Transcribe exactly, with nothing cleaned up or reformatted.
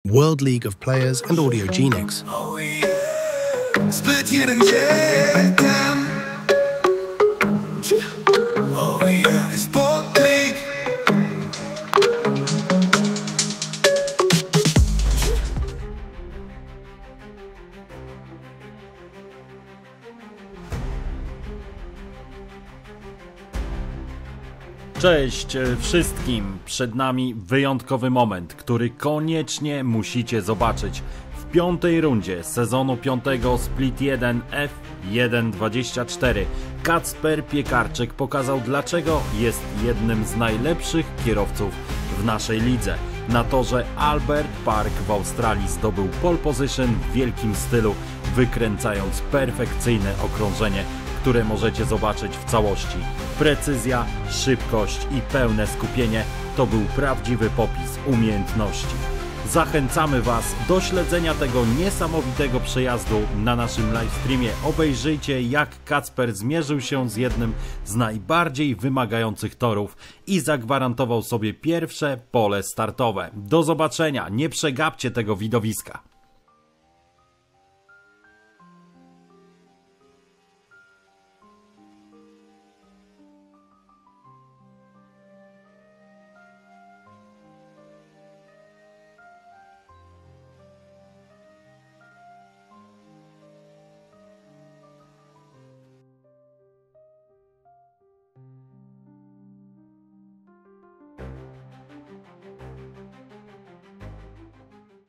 World League of Players and Audiogenics. Oh yeah. Split jeden dzień. Oh yeah. Sport League. Cześć wszystkim! Przed nami wyjątkowy moment, który koniecznie musicie zobaczyć. W piątej rundzie sezonu piątego Split jeden F jeden dwadzieścia cztery Kacper Piekarczyk pokazał, dlaczego jest jednym z najlepszych kierowców w naszej lidze. Na torze Albert Park w Australii zdobył pole position w wielkim stylu, wykręcając perfekcyjne okrążenie, które możecie zobaczyć w całości. Precyzja, szybkość i pełne skupienie to był prawdziwy popis umiejętności. Zachęcamy Was do śledzenia tego niesamowitego przejazdu na naszym livestreamie. Obejrzyjcie, jak Kacper zmierzył się z jednym z najbardziej wymagających torów i zagwarantował sobie pierwsze pole startowe. Do zobaczenia, nie przegapcie tego widowiska.